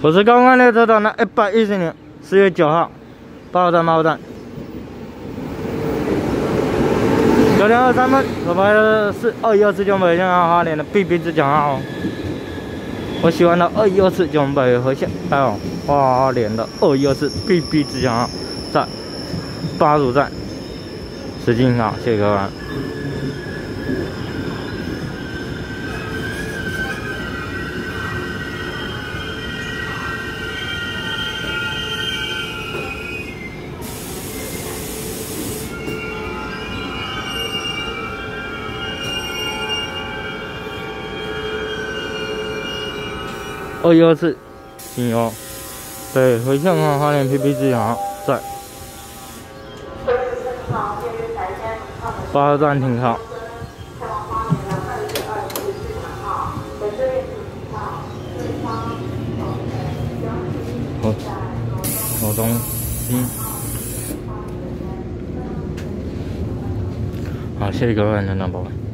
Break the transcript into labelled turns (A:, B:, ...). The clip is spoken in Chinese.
A: 我是刚刚列车长的110年4月9号8号站。9点23分，所拍的是2124九北线花莲的 BB 之奖号。我喜欢的2124九北和线，还有花莲的2124 BB 之奖号，在8组站实际上，谢谢各位。2124经由北回向和花莲 PP 之奖在8号站停靠。口中心。好，谢谢各位，能量宝贝。